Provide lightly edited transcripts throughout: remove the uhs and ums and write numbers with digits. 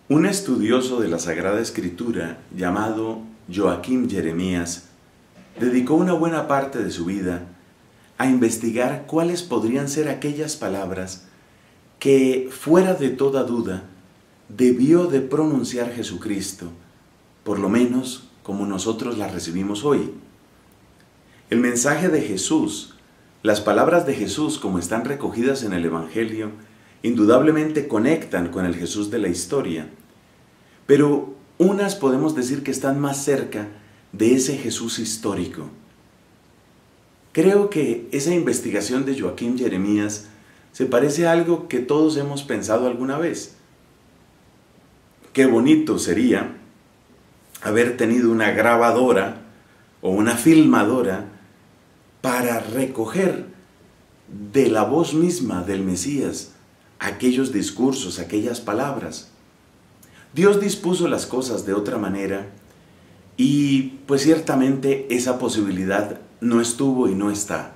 Un estudioso de la Sagrada Escritura llamado Joaquim Jeremías dedicó una buena parte de su vida a investigar cuáles podrían ser aquellas palabras que, fuera de toda duda, debió de pronunciar Jesucristo, por lo menos como nosotros las recibimos hoy. El mensaje de Jesús, las palabras de Jesús como están recogidas en el Evangelio, indudablemente conectan con el Jesús de la historia, pero unas podemos decir que están más cerca de ese Jesús histórico. Creo que esa investigación de Joaquim Jeremías se parece a algo que todos hemos pensado alguna vez. Qué bonito sería haber tenido una grabadora o una filmadora para recoger de la voz misma del Mesías aquellos discursos, aquellas palabras. Dios dispuso las cosas de otra manera y pues ciertamente esa posibilidad no estuvo y no está.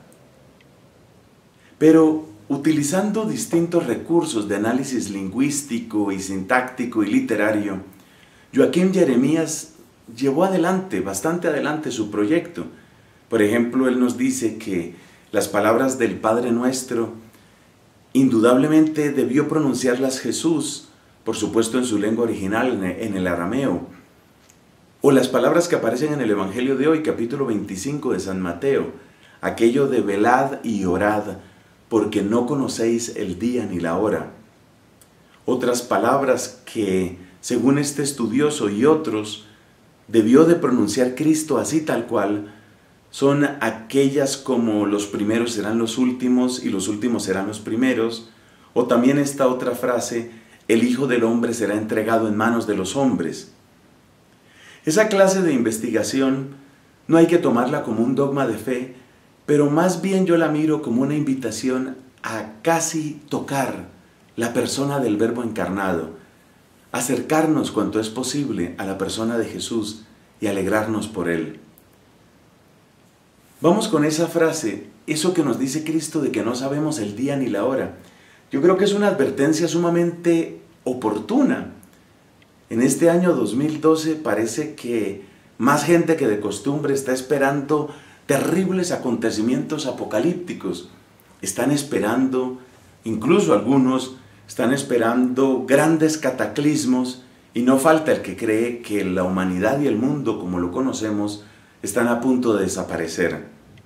Pero utilizando distintos recursos de análisis lingüístico y sintáctico y literario, Joaquim Jeremías llevó adelante, bastante adelante su proyecto. Por ejemplo, él nos dice que las palabras del Padre Nuestro indudablemente debió pronunciarlas Jesús, por supuesto en su lengua original, en el arameo. O las palabras que aparecen en el Evangelio de hoy, capítulo 25 de San Mateo, aquello de velad y orad, porque no conocéis el día ni la hora. Otras palabras que, según este estudioso y otros, debió de pronunciar Cristo así tal cual, son aquellas como los primeros serán los últimos y los últimos serán los primeros, o también esta otra frase, el Hijo del Hombre será entregado en manos de los hombres. Esa clase de investigación no hay que tomarla como un dogma de fe, pero más bien yo la miro como una invitación a casi tocar la persona del Verbo encarnado, acercarnos cuanto es posible a la persona de Jesús y alegrarnos por Él. Vamos con esa frase, eso que nos dice Cristo de que no sabemos el día ni la hora. Yo creo que es una advertencia sumamente oportuna. En este año 2012 parece que más gente que de costumbre está esperando terribles acontecimientos apocalípticos. Están esperando, incluso algunos, están esperando grandes cataclismos y no falta el que cree que la humanidad y el mundo como lo conocemos están a punto de desaparecer.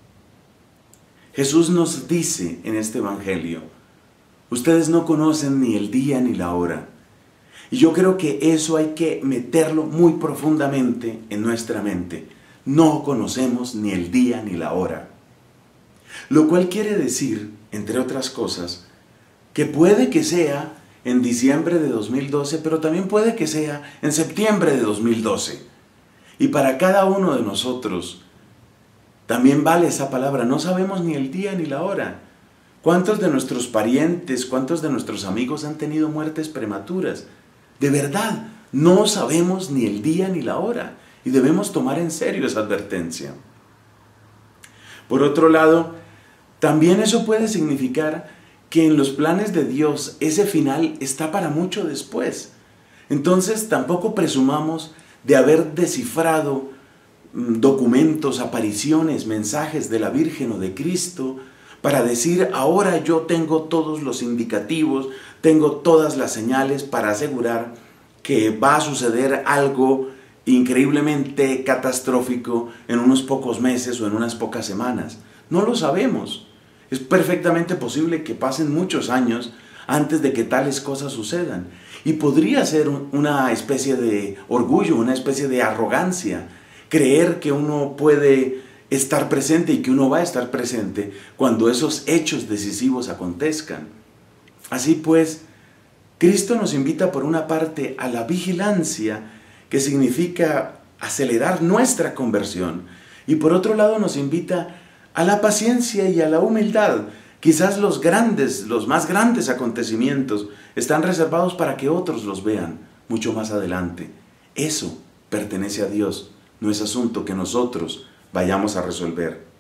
Jesús nos dice en este Evangelio, ustedes no conocen ni el día ni la hora. Y yo creo que eso hay que meterlo muy profundamente en nuestra mente. No conocemos ni el día ni la hora. Lo cual quiere decir, entre otras cosas, que puede que sea en diciembre de 2012, pero también puede que sea en septiembre de 2012. Y para cada uno de nosotros también vale esa palabra. No sabemos ni el día ni la hora. ¿Cuántos de nuestros parientes, cuántos de nuestros amigos han tenido muertes prematuras? De verdad, no sabemos ni el día ni la hora. Y debemos tomar en serio esa advertencia. Por otro lado, también eso puede significar que en los planes de Dios ese final está para mucho después. Entonces tampoco presumamos de haber descifrado documentos, apariciones, mensajes de la Virgen o de Cristo para decir, ahora yo tengo todos los indicativos, tengo todas las señales para asegurar que va a suceder algo increíblemente catastrófico en unos pocos meses o en unas pocas semanas. No lo sabemos. Es perfectamente posible que pasen muchos años antes de que tales cosas sucedan. Y podría ser una especie de orgullo, una especie de arrogancia, creer que uno puede estar presente y que uno va a estar presente cuando esos hechos decisivos acontezcan. Así pues, Cristo nos invita por una parte a la vigilancia, que significa acelerar nuestra conversión, y por otro lado nos invita a la paciencia y a la humildad. Quizás los más grandes acontecimientos están reservados para que otros los vean mucho más adelante. Eso pertenece a Dios, no es asunto que nosotros vayamos a resolver.